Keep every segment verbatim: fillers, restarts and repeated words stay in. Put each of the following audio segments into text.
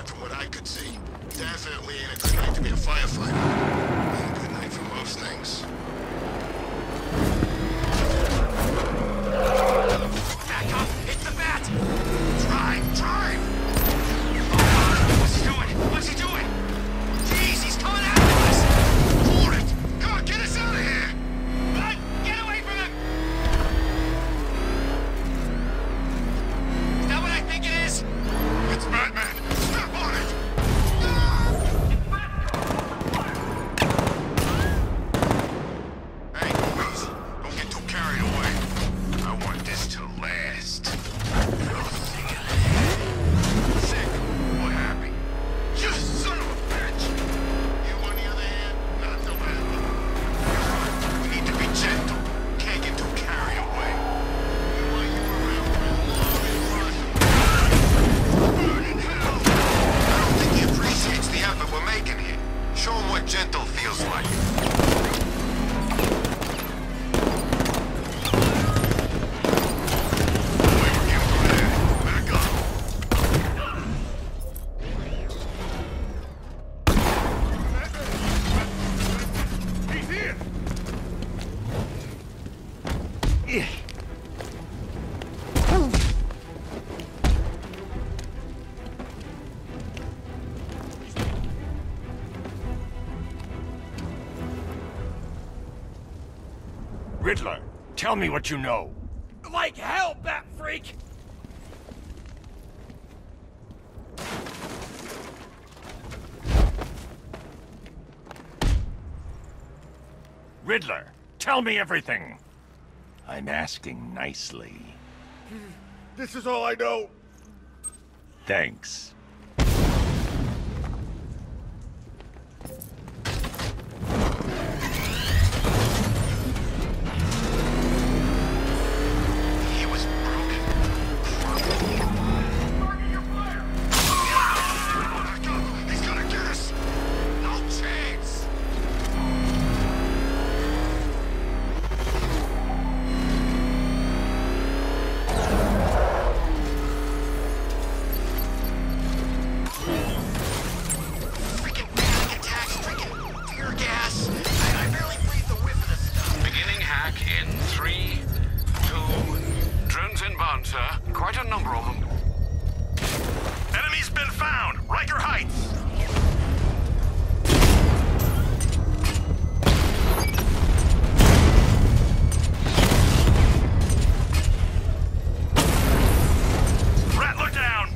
except from what I could see. Definitely ain't a good night to be a firefighter. Ain't a good night for most things. Back up! Hit the bat! Drive! Drive! What's he doing? What's he doing? Jeez, he's coming after us! For it! Come on, get us out of here! Run! Get away from him! Is that what I think it is? It's Batman! Step on it! Hey, easy. Don't get too carried away. I want this to last. Sick or happy? You son of a bitch! You, on the other hand, not so bad. We need to be gentle. Can't get too carried away. We want you around for as long as possible. Burn in hell! I don't think he appreciates the effort we're making here. Show him what gentle feels like. Riddler, tell me what you know. Like hell, Bat Freak! Riddler, tell me everything. I'm asking nicely. This is all I know. Thanks. He was broken. He's gonna get us. No chance. Freaking panic attacks, freaking tear gas. I, I barely breathe the whiff of this stuff. Beginning hack in three, two... Drones inbound, sir. Quite a number of them. Enemy's been found! Riker Heights! Rattler down!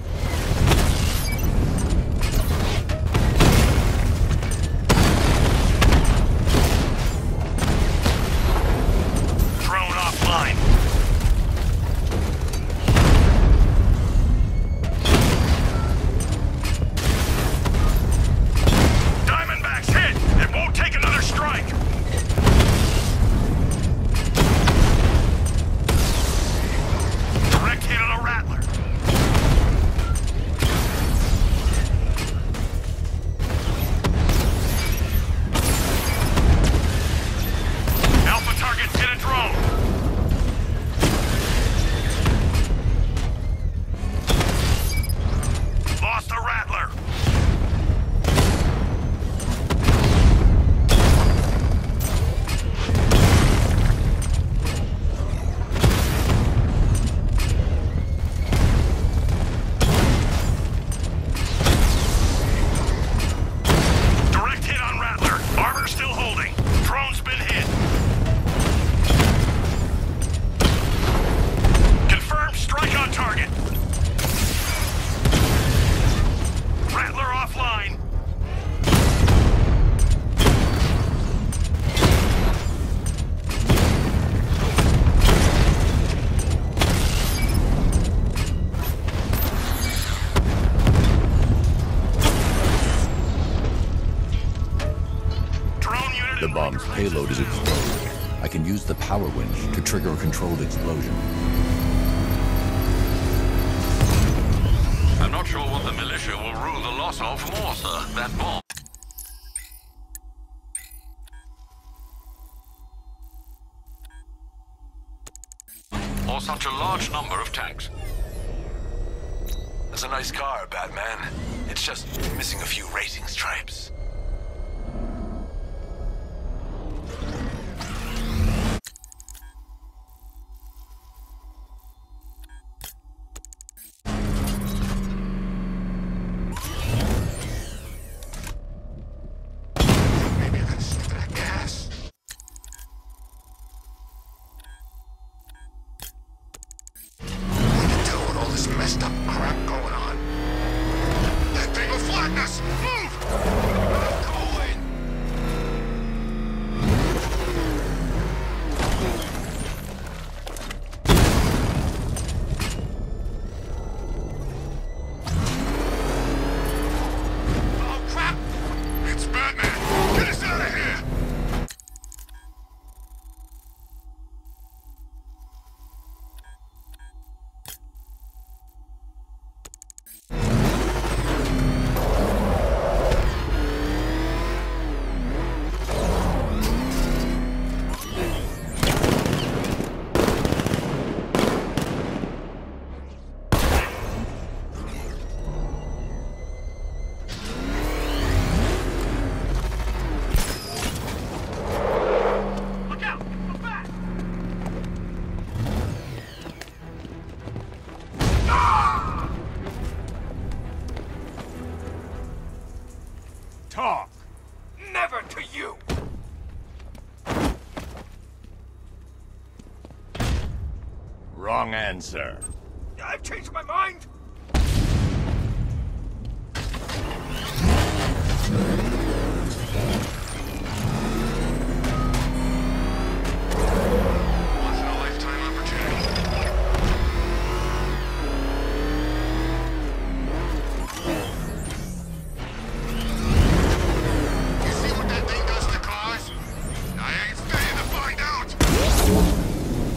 Drone offline. Diamondbacks hit! It won't take another strike! Direct hit on a Rattler. Alpha targets hit a drone. Lost a Rattler. Direct hit on Rattler. Armor still holding. Drone's been hit. Confirmed strike on target. Rattler offline. Drone unit The in bomb's Riker payload is Heights. exploded. I can use the power winch to trigger a controlled explosion. I'm not sure what the militia will rule the loss of more, sir. That bomb. Or such a large number of tanks. It's a nice car, Batman. It's just missing a few racing stripes. Maybe I gotta sniff that gas. What to do with all this messed up crap going on? That thing will flatten us! Move! I'm going! Oh, crap! It's Batman! Get us out of here! Look out! Come back! Talk. Never to you. Wrong answer. I've changed my mind. Once in a lifetime opportunity. You see what that thing does to cars? I ain't staying to find out!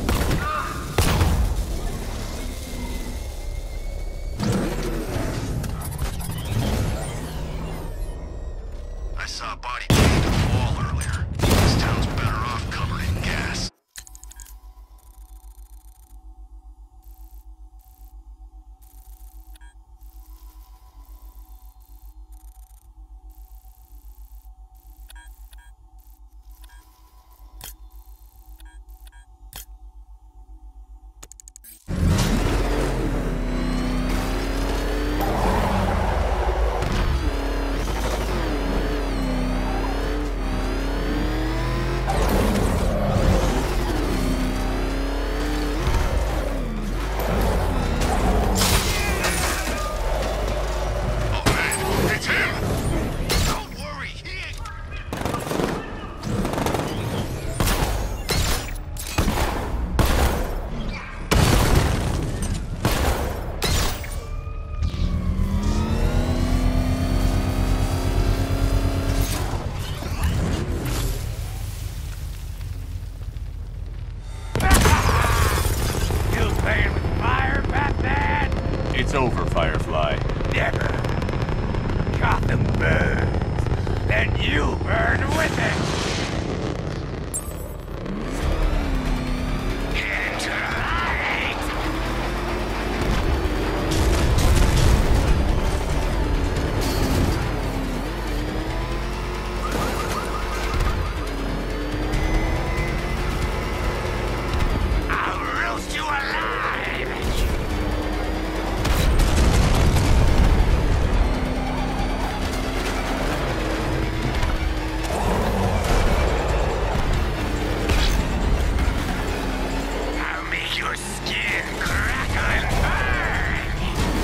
I saw a body chained to the wall earlier. This town's better off covered in gas. Oh man, it's him! Don't worry, he ain't... You playing with fire, Batman? It's over, Firefly. Never. Gotham burns, then you burn with it. Into the light. I'll roast you alive. I'll make your skin crackle and burn.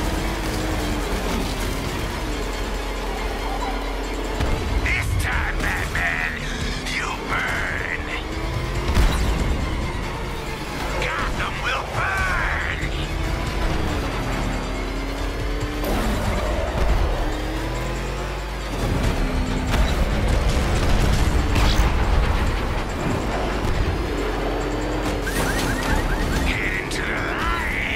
This time, Batman, you burn. Gotham will burn. Get into the light.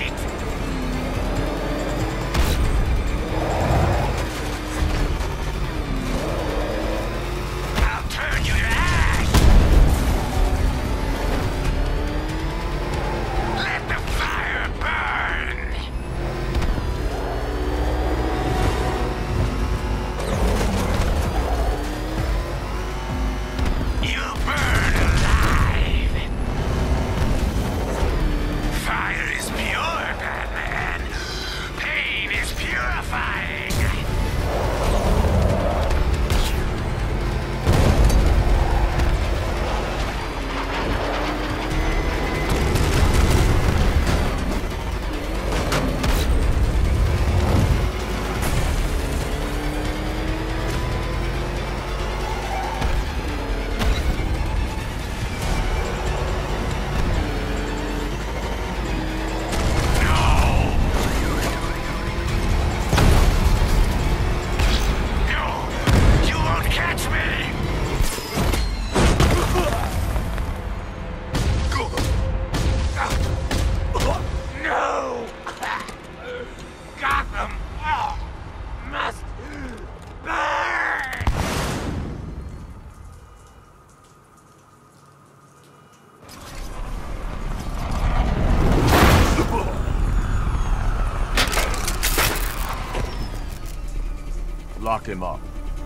Lock him up.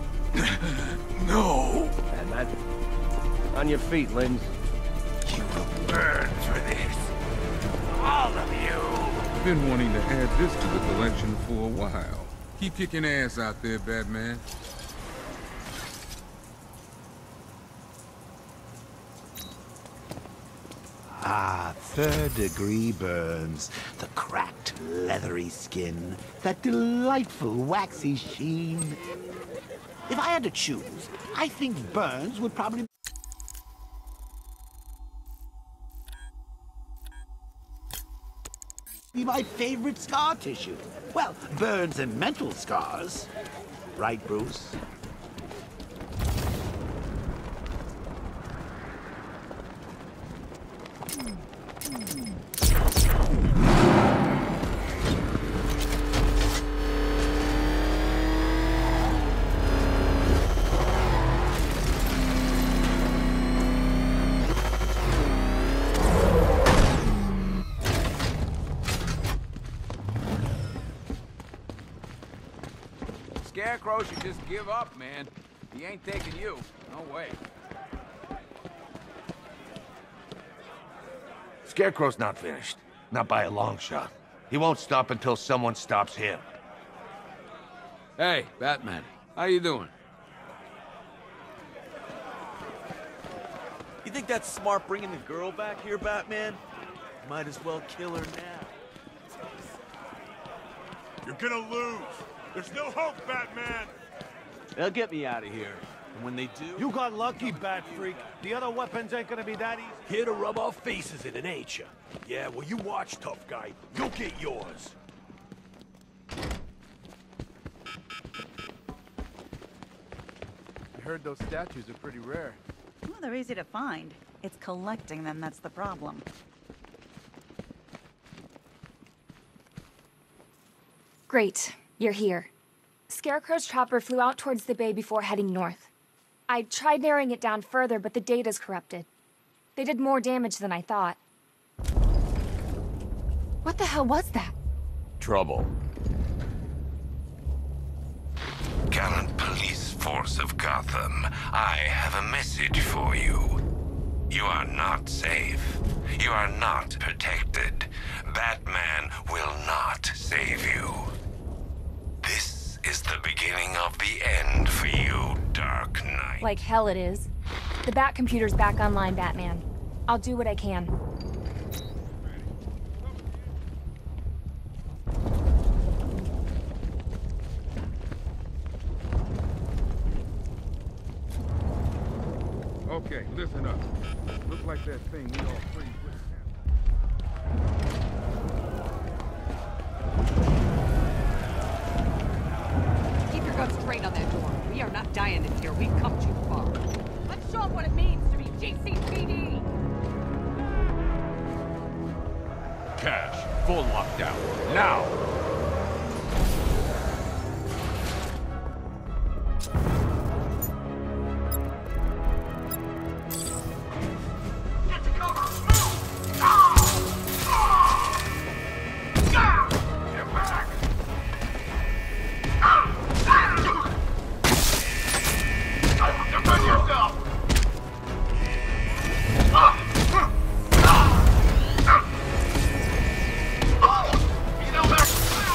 No! And that... On your feet, Lins. You will burn for this. All of you! Been wanting to add this to the collection for a while. Keep kicking ass out there, Batman. Ah, third-degree burns. The cracked, leathery skin. That delightful, waxy sheen. If I had to choose, I think burns would probably be my favorite scar tissue. Well, burns and mental scars. Right, Bruce? Scarecrow should just give up, man. He ain't taking you. No way. Scarecrow's not finished. Not by a long shot. He won't stop until someone stops him. Hey, Batman. How you doing? You think that's smart bringing the girl back here, Batman? Might as well kill her now. You're gonna lose. There's no hope, Batman! They'll get me out of here. And when they do... You got lucky, Bat Freak. The other weapons ain't gonna be that easy. Here to rub our faces in it, ain't you? Yeah, well, you watch, tough guy. You'll get yours. I heard those statues are pretty rare. Well, they're easy to find. It's collecting them that's the problem. Great. You're here. Scarecrow's chopper flew out towards the bay before heading north. I tried narrowing it down further, but the data's corrupted. They did more damage than I thought. What the hell was that? Trouble. Gallant police force of Gotham, I have a message for you. You are not safe. You are not protected. Batman will not save you. This is the beginning of the end for you, Dark Knight. Like hell it is. The Batcomputer's back online, Batman. I'll do what I can. Okay, listen up. Looks like that thing we all pretty good. Keep your guns straight on that door. We are not dying in here. We've come too far. Let's show them what it means to be G C P D. Cash, full lockdown, now! You know,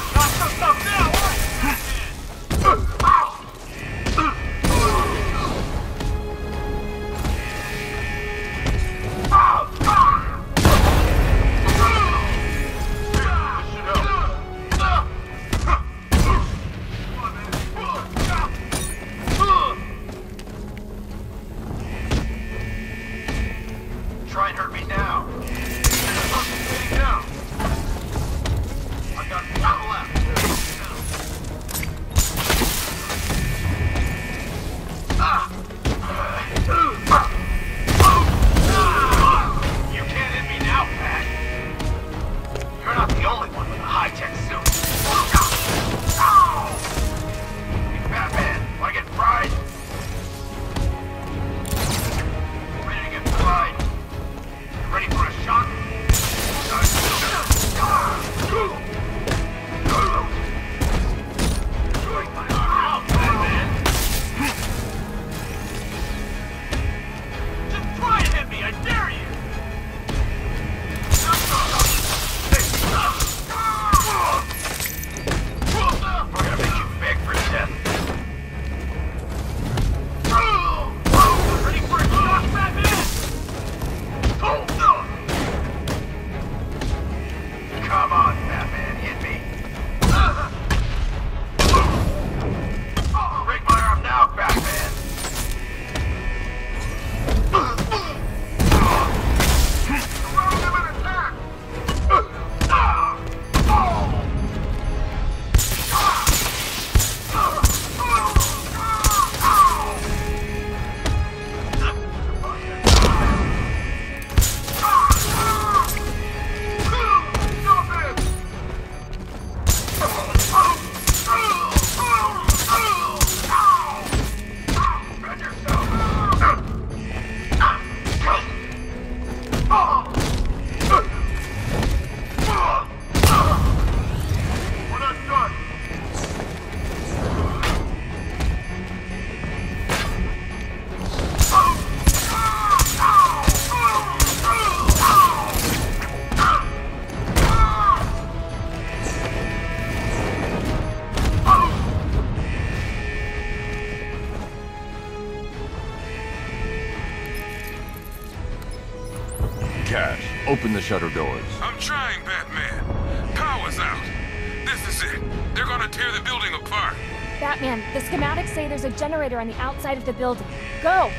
Open the shutter doors. I'm trying, Batman. Power's out. This is it. They're gonna tear the building apart. Batman, the schematics say there's a generator on the outside of the building. Go!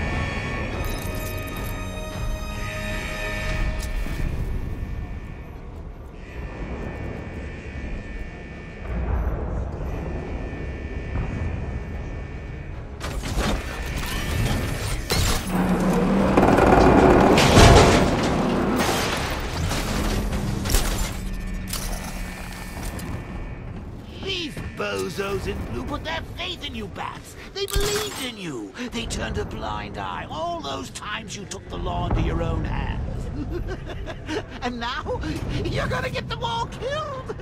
Bozos in blue put their faith in you, Bats. They believed in you. They turned a blind eye all those times you took the law into your own hands. And now, you're gonna get them all killed.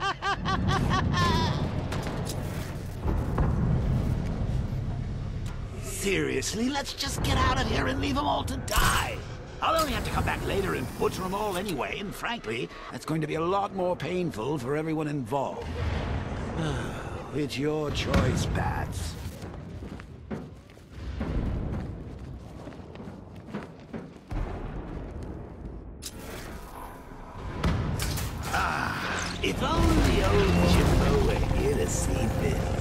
Seriously, let's just get out of here and leave them all to die. I'll only have to come back later and butcher them all anyway, and frankly, that's going to be a lot more painful for everyone involved. It's your choice, Bats. Ah, if only old Jimbo were here to see this.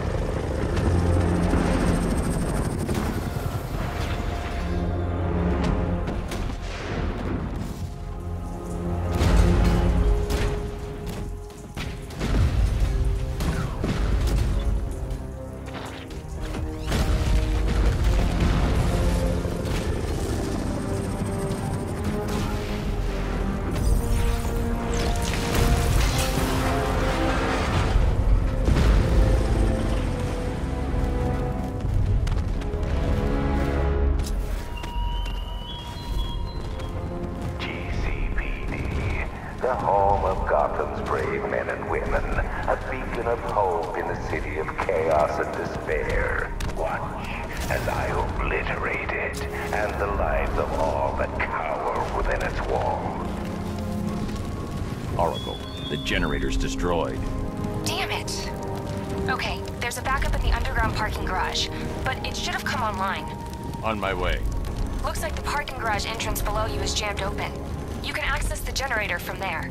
The home of Gotham's brave men and women, a beacon of hope in a city of chaos and despair. Watch as I obliterate it and the lives of all that cower within its walls. Oracle, the generator's destroyed. Damn it! Okay, there's a backup in the underground parking garage, but it should have come online. On my way. Looks like the parking garage entrance below you is jammed open. You can access the generator from there.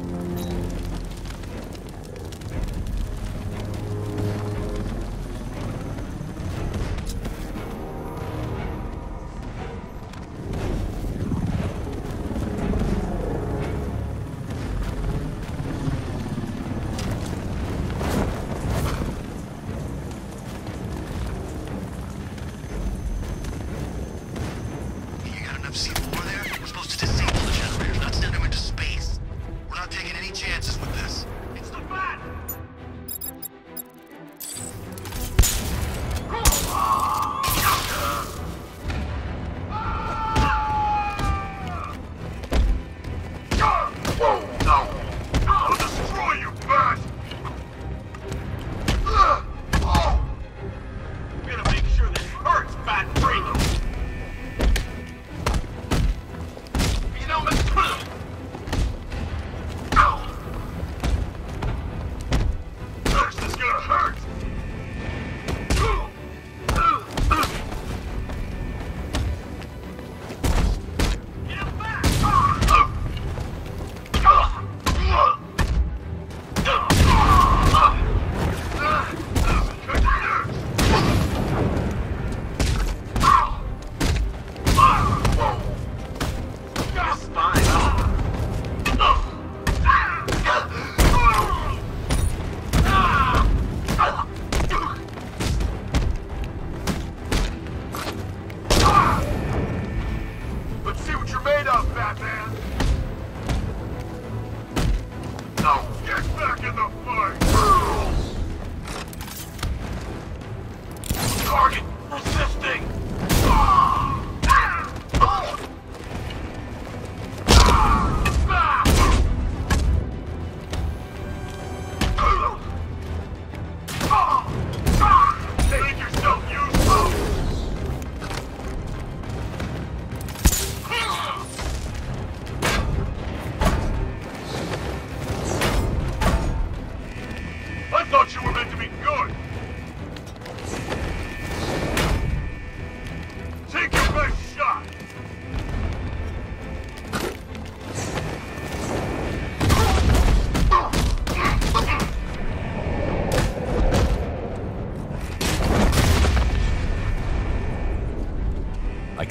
You got enough C four there? We're supposed to disable the generators, not send them into space. We're not taking any chances with this. It's the Bat! I'll destroy you, Bat! We're gonna make sure this hurts, Bat Freak! You know, Mister This is gonna hurt! Get him back! Let's see what you're made of, Batman! Now get back in the fight! Target resisting! Make yourself useful!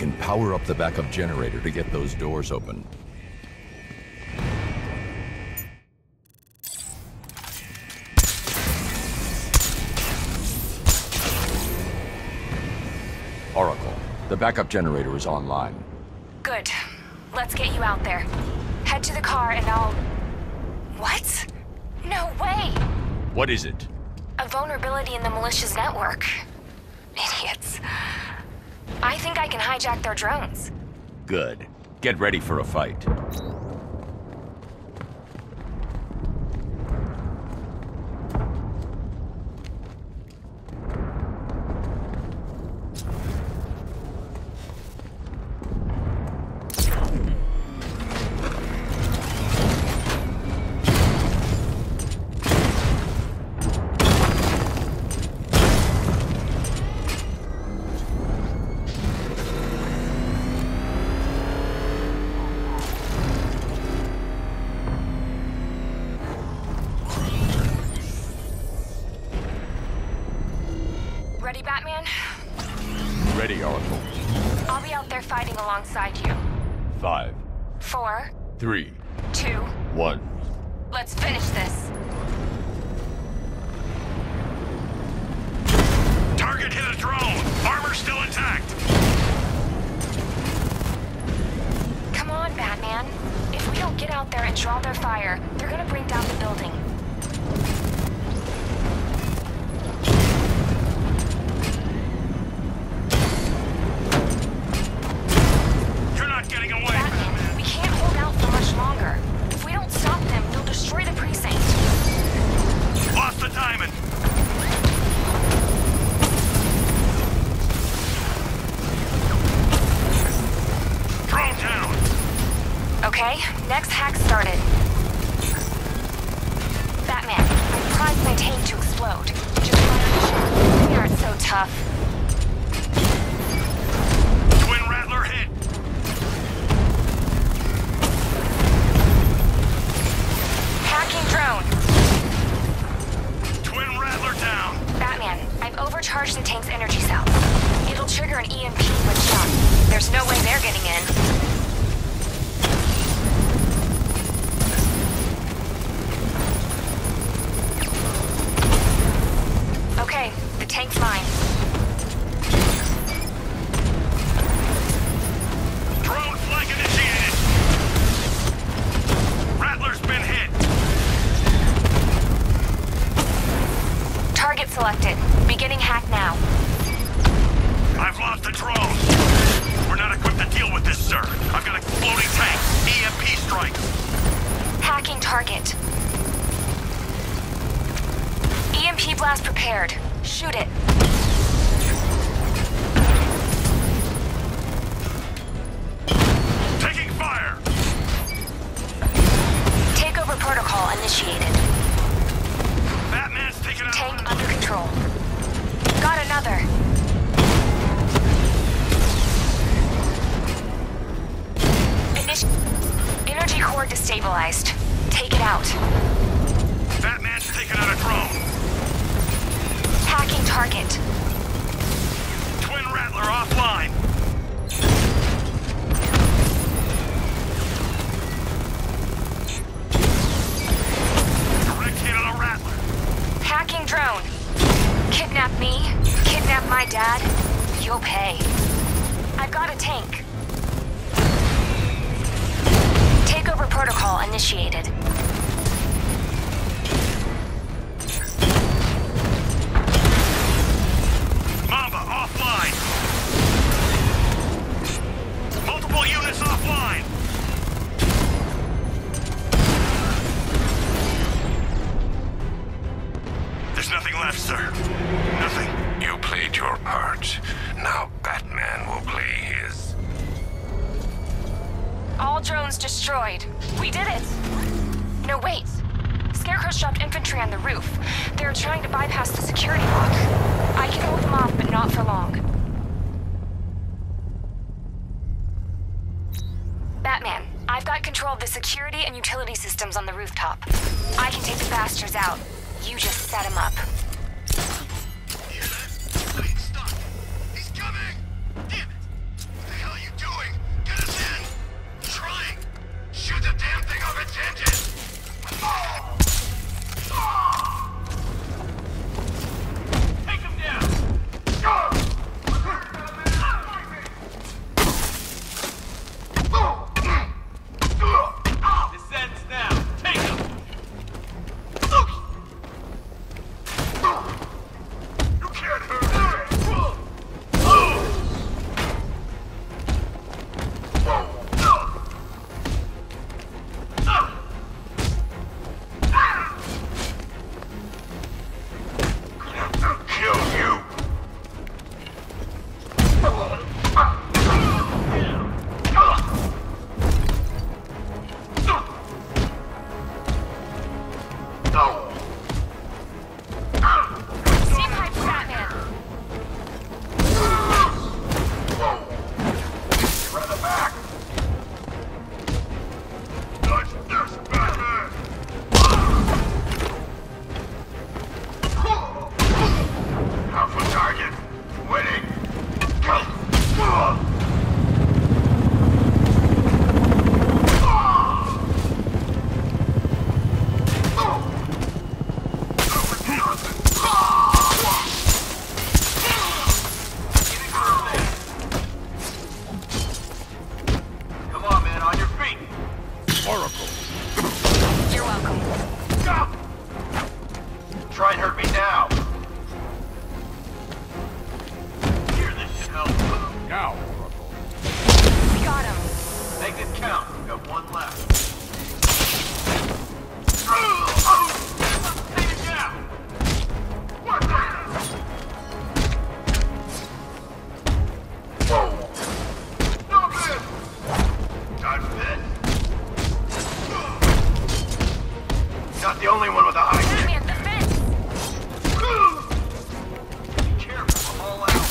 can power up the backup generator to get those doors open. Oracle, the backup generator is online. Good. Let's get you out there. Head to the car and I'll... What? No way! What is it? A vulnerability in the militia's network. Idiots. I think I can hijack their drones. Good. Get ready for a fight. Ready, Batman? Ready, Oracle. I'll be out there fighting alongside you. Five, Four, three, two, one. let's finish this. Target hit a drone! Armor still intact! Come on, Batman. If we don't get out there and draw their fire, they're gonna bring down the building. You're not getting away! Batman, we can't hold out for much longer. If we don't stop them, they'll destroy the precinct. Lost the diamond! Drone down! Okay, next hack started. Batman, I primed my tank to explode. Just fire the shot. They aren't so tough. Twin Rattler hit! Hacking drone. Twin Rattler down! Batman, I've overcharged the tank's energy cell. It'll trigger an E M P when shot. There's no way they're getting in. Okay, the tank's mine. Drone flank initiated! Rattler's been hit! Target selected. Beginning hack now. I've lost the drone! We're not equipped to deal with this, sir. I've got exploding tanks. E M P strikes. Hacking target. E M P blast prepared. Shoot it. Taking fire! Takeover protocol initiated. Batman's taking out... Tank under control. Got another. Initi- Energy core destabilized. Take it out. Batman's taking out a drone. Hacking target. Twin Rattler offline. Direct hit on a Rattler. Hacking drone. Kidnap me. Kidnap my dad. You'll pay. I've got a tank. Takeover protocol initiated. Mamba offline. Multiple units offline. There's nothing left, sir. Nothing. You played your part. Now Batman will play his. All drones destroyed. We did it! No, wait. Scarecrow's dropped infantry on the roof. They're trying to bypass the security lock. I can hold them off, but not for long. Batman, I've got control of the security and utility systems on the rooftop. I can take the bastards out. You just set them up. Wait, stop! He's coming! Damn it! What the hell are try and hurt me now. Here, this should help. Now, Got him. Make it count. We've got one left. Take it down. What the? Whoa! Stop it! Dodge this. Not the only one with a high kick. Batman, the fence! Be careful, I'm all out.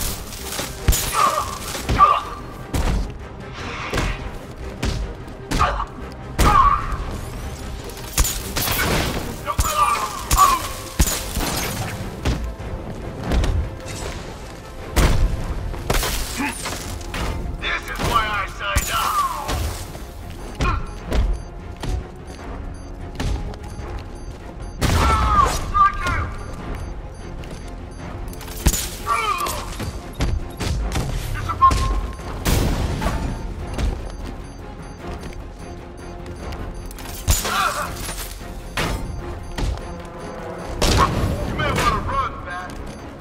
This is why I signed up. You may want to run, Bat.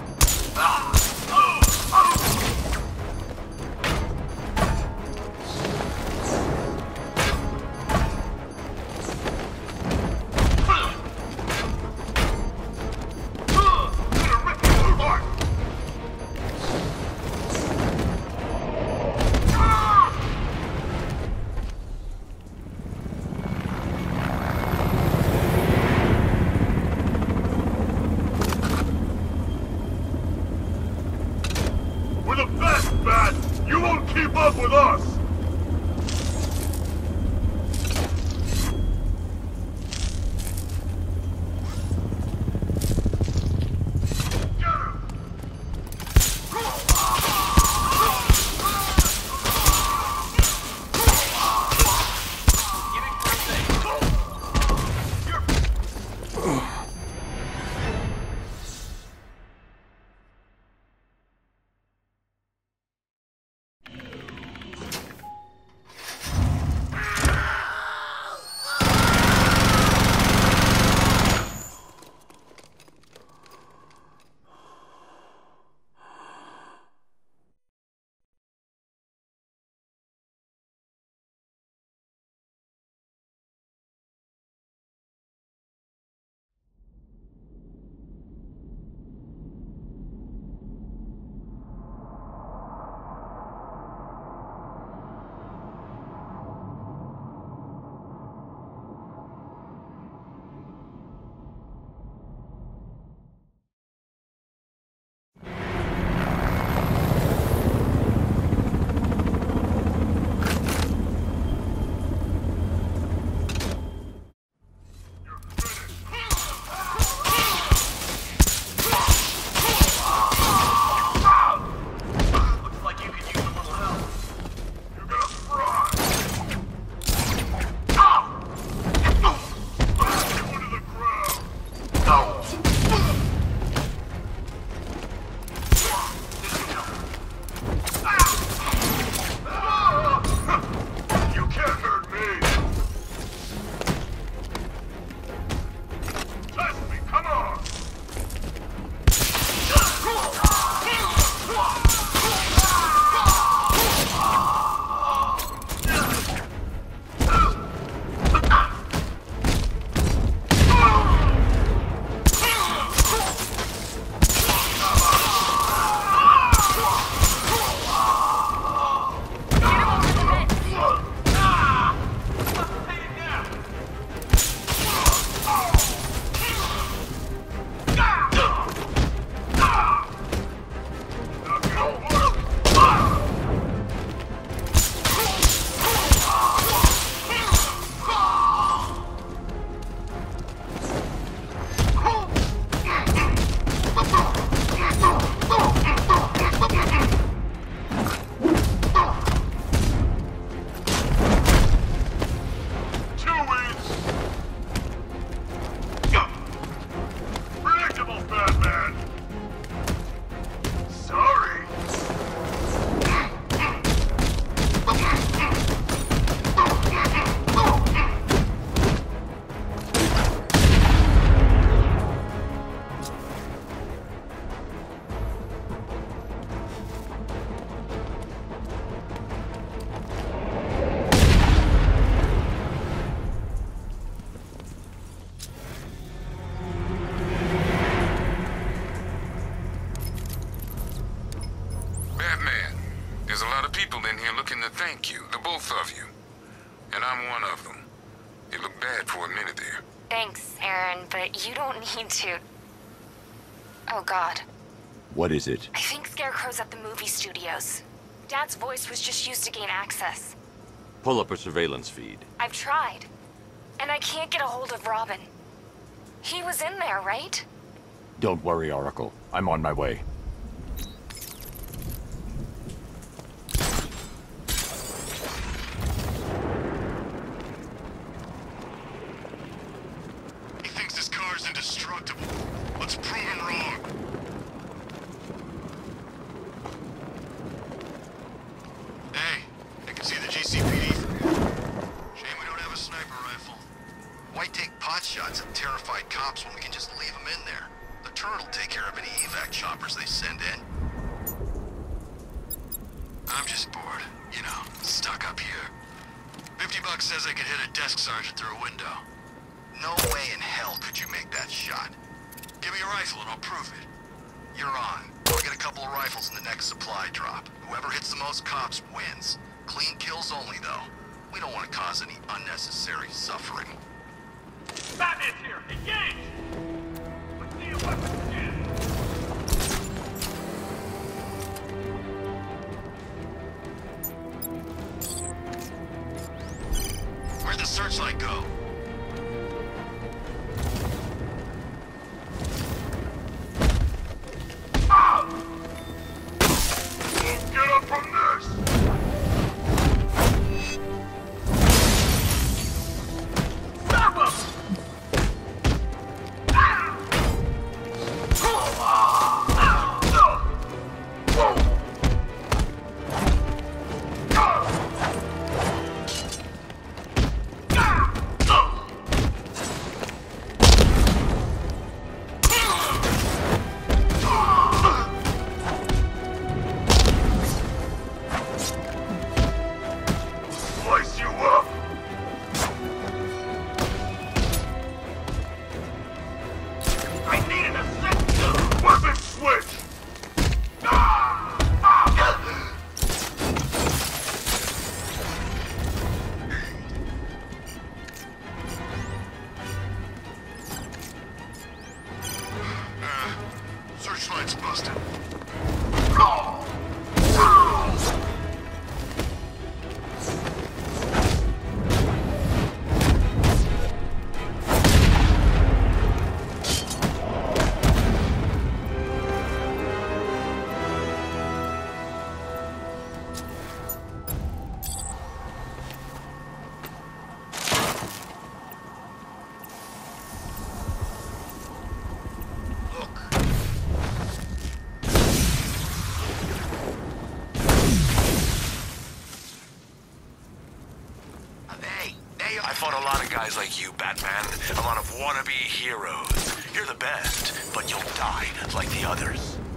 We're the best, Bat! You won't keep up with us! Thank you, the both of you. And I'm one of them. You looked bad for a minute there. Thanks, Aaron, but you don't need to. Oh, God. What is it? I think Scarecrow's at the movie studios. Dad's voice was just used to gain access. Pull up a surveillance feed. I've tried. And I can't get a hold of Robin. He was in there, right? Don't worry, Oracle. I'm on my way. He thinks this car's indestructible. Let's prove him wrong. Hey, I can see the G C P D. Shame we don't have a sniper rifle. Why take pot shots at terrified cops when we can just leave them in there? The turret will take care of any evac choppers they send in. I'm just bored, you know, stuck up here. Fifty bucks says I could hit a desk sergeant through a window. No way in hell could you make that shot. Give me a rifle and I'll prove it. You're on. We'll get a couple of rifles in the next supply drop. Whoever hits the most cops wins. Clean kills only, though. We don't want to cause any unnecessary suffering. Batman's here! Engage! Let's see your weapons again! Where'd the searchlight go? Get up from this! Stop him! Slice you up! I needed a second weapon switch! Uh, searchlight's busted. I fought a lot of guys like you, Batman. A lot of wannabe heroes. You're the best, but you'll die like the others.